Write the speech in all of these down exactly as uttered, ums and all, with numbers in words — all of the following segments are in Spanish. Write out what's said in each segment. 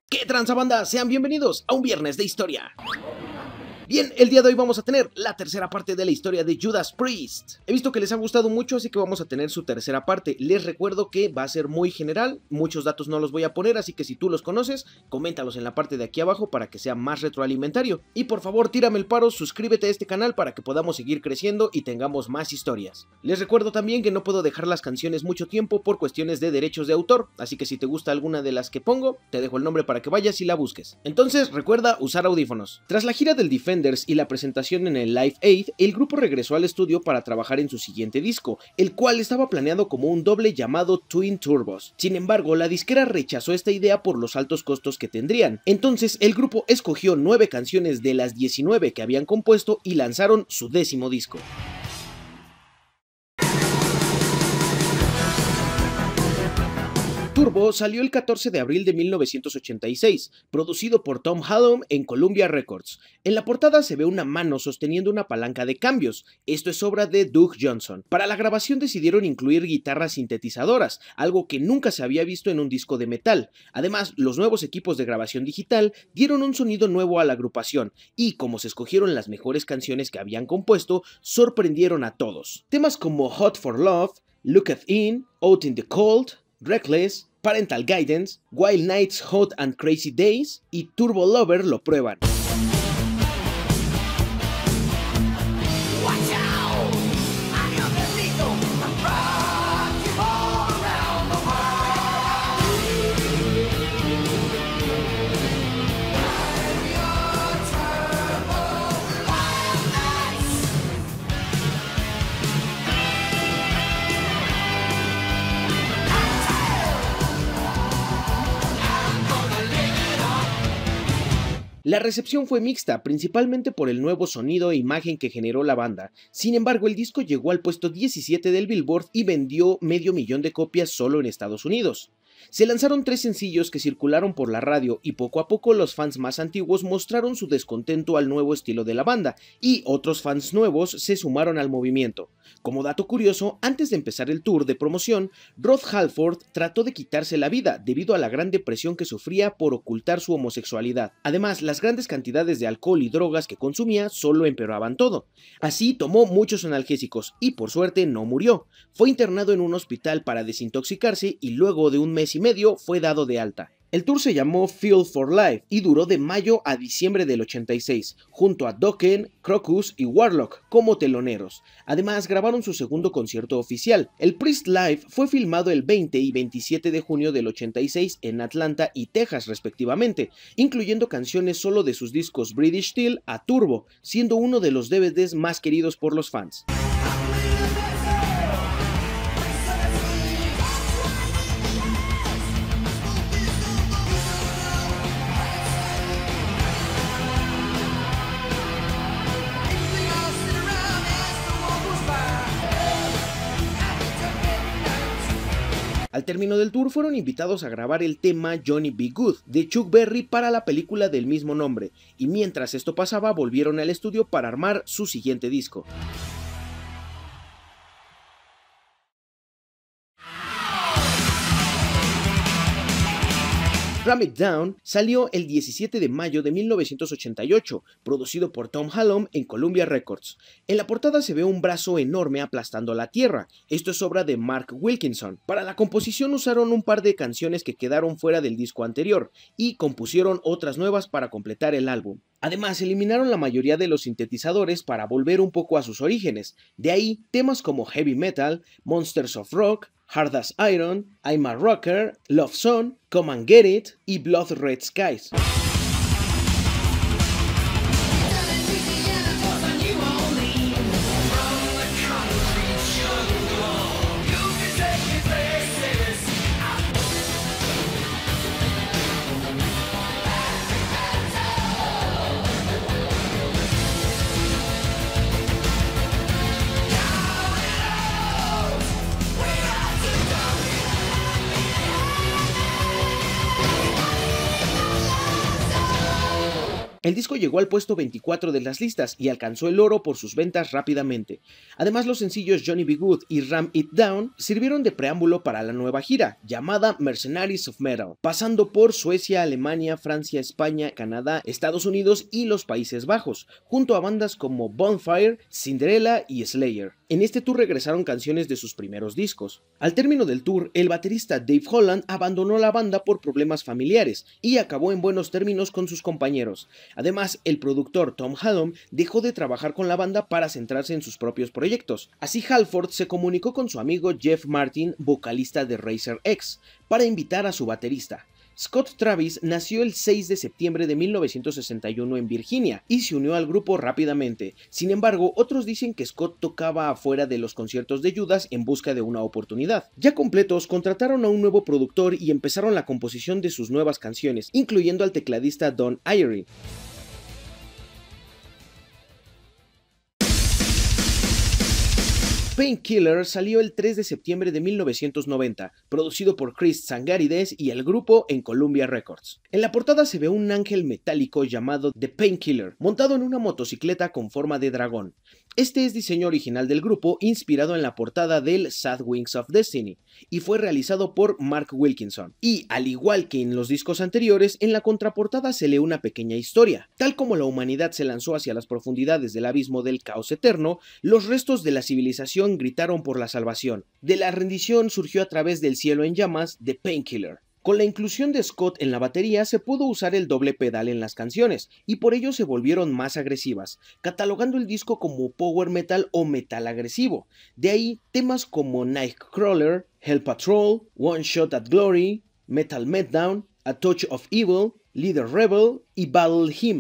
¿Qué tranza, banda? Sean bienvenidos a un viernes de historia. Bien, el día de hoy vamos a tener la tercera parte de la historia de Judas Priest. He visto que les ha gustado mucho, así que vamos a tener su tercera parte. Les recuerdo que va a ser muy general, muchos datos no los voy a poner, así que si tú los conoces, coméntalos en la parte de aquí abajo para que sea más retroalimentario. Y por favor, tírame el paro, suscríbete a este canal para que podamos seguir creciendo y tengamos más historias. Les recuerdo también que no puedo dejar las canciones mucho tiempo por cuestiones de derechos de autor, así que si te gusta alguna de las que pongo, te dejo el nombre para que vayas y la busques. Entonces, recuerda usar audífonos. Tras la gira del Defender y la presentación en el Live Aid, el grupo regresó al estudio para trabajar en su siguiente disco, el cual estaba planeado como un doble llamado Twin Turbos. Sin embargo, la disquera rechazó esta idea por los altos costos que tendrían. Entonces, el grupo escogió nueve canciones de las diecinueve que habían compuesto y lanzaron su décimo disco. Turbo salió el catorce de abril de mil novecientos ochenta y seis, producido por Tom Hallam en Columbia Records. En la portada se ve una mano sosteniendo una palanca de cambios, esto es obra de Doug Johnson. Para la grabación decidieron incluir guitarras sintetizadoras, algo que nunca se había visto en un disco de metal. Además, los nuevos equipos de grabación digital dieron un sonido nuevo a la agrupación, y como se escogieron las mejores canciones que habían compuesto, sorprendieron a todos. Temas como Hot for Love, Looketh In, Out in the Cold, Reckless, Parental Guidance, Wild Nights, Hot and Crazy Days y Turbo Lover lo prueban. La recepción fue mixta, principalmente por el nuevo sonido e imagen que generó la banda. Sin embargo, el disco llegó al puesto diecisiete del Billboard y vendió medio millón de copias solo en Estados Unidos. Se lanzaron tres sencillos que circularon por la radio y poco a poco los fans más antiguos mostraron su descontento al nuevo estilo de la banda y otros fans nuevos se sumaron al movimiento. Como dato curioso, antes de empezar el tour de promoción, Rod Halford trató de quitarse la vida debido a la gran depresión que sufría por ocultar su homosexualidad. Además, las grandes cantidades de alcohol y drogas que consumía solo empeoraban todo. Así tomó muchos analgésicos y por suerte no murió. Fue internado en un hospital para desintoxicarse y luego de un mes y medio fue dado de alta. El tour se llamó Feel for Life y duró de mayo a diciembre del ochenta y seis, junto a Dokken, Crocus y Warlock como teloneros. Además, grabaron su segundo concierto oficial. El Priest Live fue filmado el veinte y veintisiete de junio del ochenta y seis en Atlanta y Texas respectivamente, incluyendo canciones solo de sus discos British Steel a Turbo, siendo uno de los D V Ds más queridos por los fans. Al término del tour fueron invitados a grabar el tema Johnny B. Good de Chuck Berry para la película del mismo nombre, y mientras esto pasaba volvieron al estudio para armar su siguiente disco. Ram It Down salió el diecisiete de mayo de mil novecientos ochenta y ocho, producido por Tom Hallam en Columbia Records. En la portada se ve un brazo enorme aplastando la tierra, esto es obra de Mark Wilkinson. Para la composición usaron un par de canciones que quedaron fuera del disco anterior, y compusieron otras nuevas para completar el álbum. Además, eliminaron la mayoría de los sintetizadores para volver un poco a sus orígenes, de ahí temas como Heavy Metal, Monsters of Rock, Hard as Iron, I'm a Rocker, Love Song, Come and Get It y Blood Red Skies. El disco llegó al puesto veinticuatro de las listas y alcanzó el oro por sus ventas rápidamente. Además, los sencillos Johnny B. Good y Ram It Down sirvieron de preámbulo para la nueva gira, llamada Mercenaries of Metal, pasando por Suecia, Alemania, Francia, España, Canadá, Estados Unidos y los Países Bajos, junto a bandas como Bonfire, Cinderella y Slayer. En este tour regresaron canciones de sus primeros discos. Al término del tour, el baterista Dave Holland abandonó la banda por problemas familiares y acabó en buenos términos con sus compañeros. Además, el productor Tom Hallam dejó de trabajar con la banda para centrarse en sus propios proyectos. Así, Halford se comunicó con su amigo Jeff Martin, vocalista de Razer X, para invitar a su baterista. Scott Travis nació el seis de septiembre de mil novecientos sesenta y uno en Virginia y se unió al grupo rápidamente. Sin embargo, otros dicen que Scott tocaba afuera de los conciertos de Judas en busca de una oportunidad. Ya completos, contrataron a un nuevo productor y empezaron la composición de sus nuevas canciones, incluyendo al tecladista Don Airey. Painkiller salió el tres de septiembre de mil novecientos noventa, producido por Chris Tsangarides y el grupo en Columbia Records. En la portada se ve un ángel metálico llamado The Painkiller, montado en una motocicleta con forma de dragón. Este es diseño original del grupo, inspirado en la portada del Sad Wings of Destiny, y fue realizado por Mark Wilkinson. Y, al igual que en los discos anteriores, en la contraportada se lee una pequeña historia. Tal como la humanidad se lanzó hacia las profundidades del abismo del caos eterno, los restos de la civilización gritaron por la salvación. De la rendición surgió a través del cielo en llamas The Painkiller. Con la inclusión de Scott en la batería se pudo usar el doble pedal en las canciones, y por ello se volvieron más agresivas, catalogando el disco como power metal o metal agresivo. De ahí temas como Nightcrawler, Hell Patrol, One Shot at Glory, Metal Meltdown, A Touch of Evil, Leader Rebel y Battle Hymn.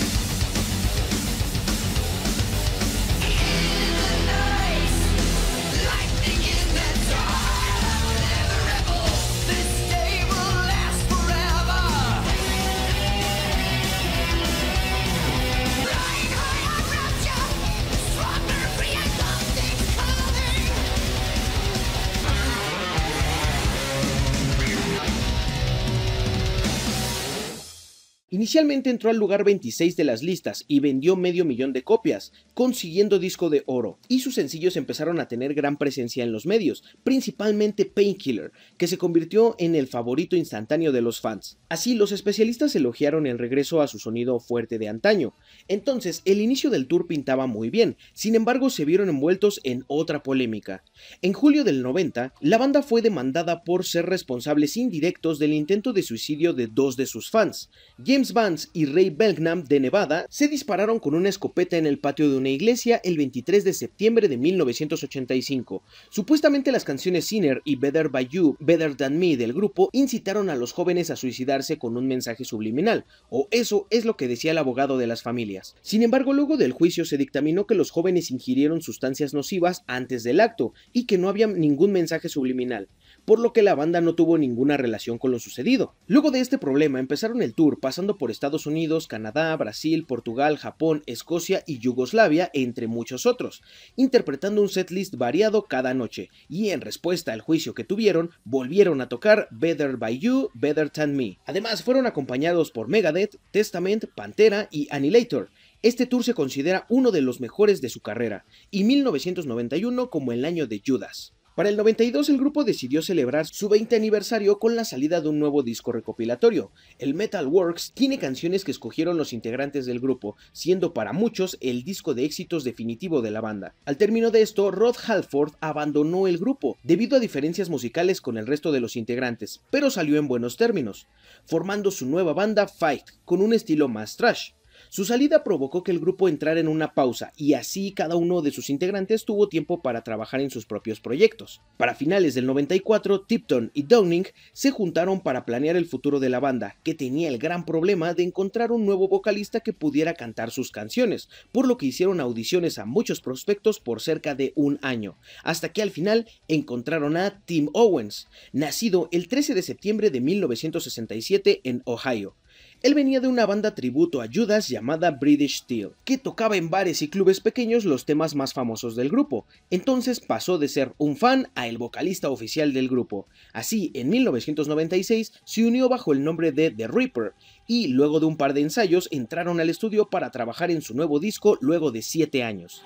Inicialmente entró al lugar veintiséis de las listas y vendió medio millón de copias, consiguiendo disco de oro, y sus sencillos empezaron a tener gran presencia en los medios, principalmente Painkiller, que se convirtió en el favorito instantáneo de los fans. Así, los especialistas elogiaron el regreso a su sonido fuerte de antaño. Entonces, el inicio del tour pintaba muy bien, sin embargo se vieron envueltos en otra polémica. En julio del noventa, la banda fue demandada por ser responsables indirectos del intento de suicidio de dos de sus fans. James Vance y Ray Belknap de Nevada se dispararon con una escopeta en el patio de una iglesia el veintitrés de septiembre de mil novecientos ochenta y cinco. Supuestamente las canciones Sinner y Better By You, Better Than Me del grupo incitaron a los jóvenes a suicidarse con un mensaje subliminal, o eso es lo que decía el abogado de las familias. Sin embargo, luego del juicio se dictaminó que los jóvenes ingirieron sustancias nocivas antes del acto y que no había ningún mensaje subliminal, por lo que la banda no tuvo ninguna relación con lo sucedido. Luego de este problema empezaron el tour pasando por Estados Unidos, Canadá, Brasil, Portugal, Japón, Escocia y Yugoslavia, entre muchos otros, interpretando un setlist variado cada noche, y en respuesta al juicio que tuvieron, volvieron a tocar Better By You, Better Than Me. Además, fueron acompañados por Megadeth, Testament, Pantera y Annihilator. Este tour se considera uno de los mejores de su carrera, y mil novecientos noventa y uno como el año de Judas. Para el noventa y dos el grupo decidió celebrar su veinte aniversario con la salida de un nuevo disco recopilatorio. El Metal Works tiene canciones que escogieron los integrantes del grupo, siendo para muchos el disco de éxitos definitivo de la banda. Al término de esto, Rod Halford abandonó el grupo, debido a diferencias musicales con el resto de los integrantes, pero salió en buenos términos, formando su nueva banda Fight, con un estilo más thrash. Su salida provocó que el grupo entrara en una pausa y así cada uno de sus integrantes tuvo tiempo para trabajar en sus propios proyectos. Para finales del noventa y cuatro, Tipton y Downing se juntaron para planear el futuro de la banda, que tenía el gran problema de encontrar un nuevo vocalista que pudiera cantar sus canciones, por lo que hicieron audiciones a muchos prospectos por cerca de un año, hasta que al final encontraron a Tim Owens, nacido el trece de septiembre de mil novecientos sesenta y siete en Ohio. Él venía de una banda tributo a Judas llamada British Steel, que tocaba en bares y clubes pequeños los temas más famosos del grupo. Entonces pasó de ser un fan a el vocalista oficial del grupo. Así, en mil novecientos noventa y seis se unió bajo el nombre de The Reaper, y luego de un par de ensayos entraron al estudio para trabajar en su nuevo disco luego de siete años.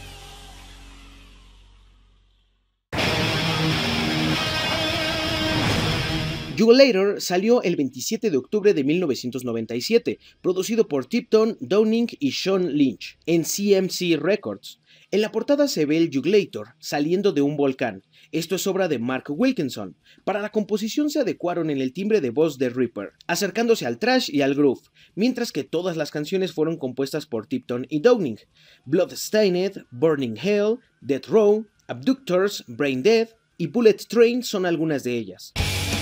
Jugulator salió el veintisiete de octubre de mil novecientos noventa y siete, producido por Tipton, Downing y Sean Lynch, en C M C Records. En la portada se ve el Jugulator saliendo de un volcán. Esto es obra de Mark Wilkinson. Para la composición se adecuaron en el timbre de voz de Reaper, acercándose al thrash y al groove, mientras que todas las canciones fueron compuestas por Tipton y Downing. Bloodstained, Burning Hell, Death Row, Abductors, Brain Dead y Bullet Train son algunas de ellas.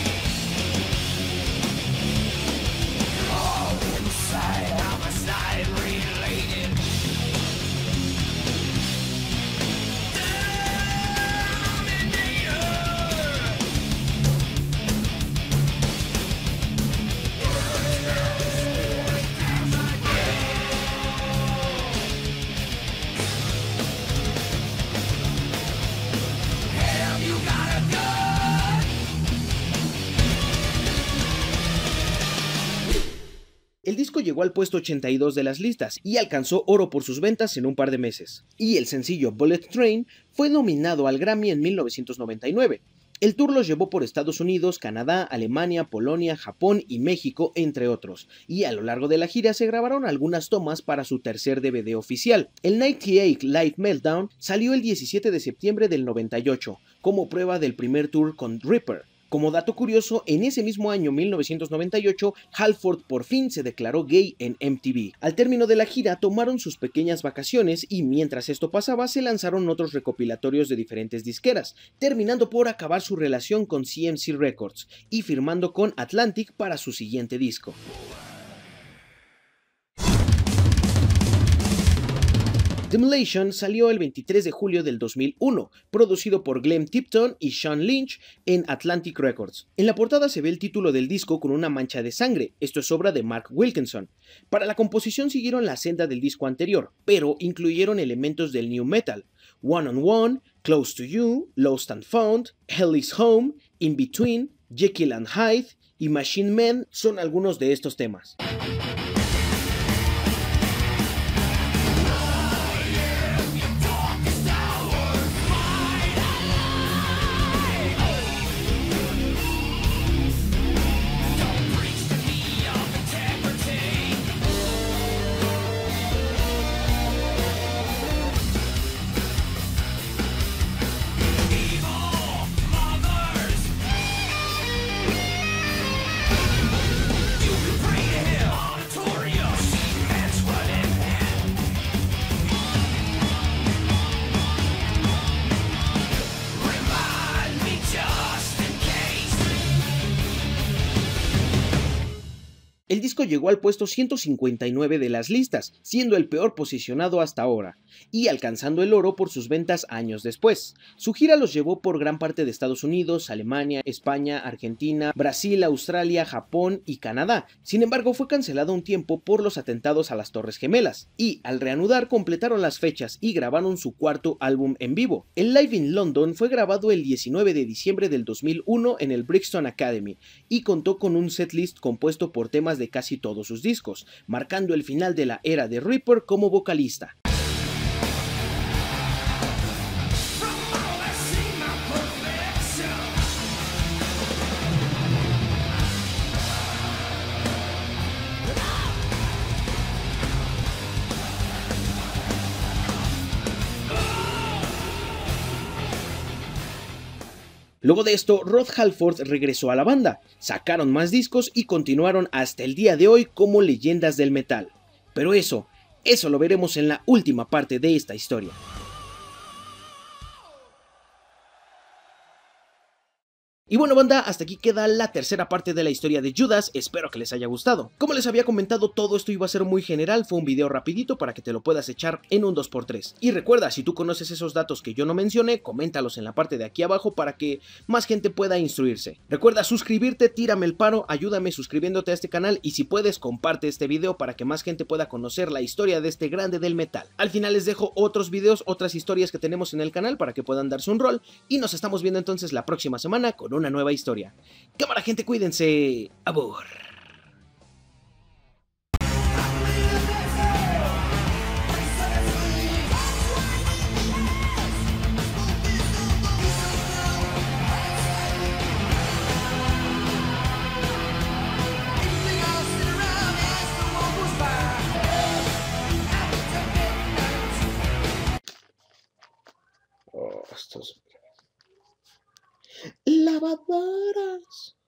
El disco llegó al puesto ochenta y dos de las listas y alcanzó oro por sus ventas en un par de meses. Y el sencillo Bullet Train fue nominado al Grammy en mil novecientos noventa y nueve. El tour los llevó por Estados Unidos, Canadá, Alemania, Polonia, Japón y México, entre otros. Y a lo largo de la gira se grabaron algunas tomas para su tercer D V D oficial. El noventa y ocho Live Meltdown salió el diecisiete de septiembre del noventa y ocho, como prueba del primer tour con Reaper. Como dato curioso, en ese mismo año mil novecientos noventa y ocho, Halford por fin se declaró gay en M T V. Al término de la gira tomaron sus pequeñas vacaciones y mientras esto pasaba se lanzaron otros recopilatorios de diferentes disqueras, terminando por acabar su relación con C M C Records y firmando con Atlantic para su siguiente disco. Demolition salió el veintitrés de julio del dos mil uno, producido por Glenn Tipton y Sean Lynch en Atlantic Records. En la portada se ve el título del disco con una mancha de sangre, esto es obra de Mark Wilkinson. Para la composición siguieron la senda del disco anterior, pero incluyeron elementos del new metal. One on One, Close to You, Lost and Found, Hell is Home, In Between, Jekyll and Hyde y Machine Man son algunos de estos temas. El disco llegó al puesto ciento cincuenta y nueve de las listas, siendo el peor posicionado hasta ahora, y alcanzando el oro por sus ventas años después. Su gira los llevó por gran parte de Estados Unidos, Alemania, España, Argentina, Brasil, Australia, Japón y Canadá. Sin embargo, fue cancelado un tiempo por los atentados a las Torres Gemelas, y al reanudar completaron las fechas y grabaron su cuarto álbum en vivo. El Live in London fue grabado el diecinueve de diciembre del dos mil uno en el Brixton Academy, y contó con un setlist compuesto por temas de casi todos sus discos, marcando el final de la era de Reaper como vocalista. Luego de esto, Rod Halford regresó a la banda, sacaron más discos y continuaron hasta el día de hoy como leyendas del metal. Pero eso, eso lo veremos en la última parte de esta historia. Y bueno banda, hasta aquí queda la tercera parte de la historia de Judas, espero que les haya gustado. Como les había comentado, todo esto iba a ser muy general, fue un video rapidito para que te lo puedas echar en un dos por tres. Y recuerda, si tú conoces esos datos que yo no mencioné, coméntalos en la parte de aquí abajo para que más gente pueda instruirse. Recuerda suscribirte, tírame el paro, ayúdame suscribiéndote a este canal y si puedes comparte este video para que más gente pueda conocer la historia de este grande del metal. Al final les dejo otros videos, otras historias que tenemos en el canal para que puedan darse un rol y nos estamos viendo entonces la próxima semana con un una nueva historia. Cámara gente, cuídense. Abur. Oh, estos lavadoras.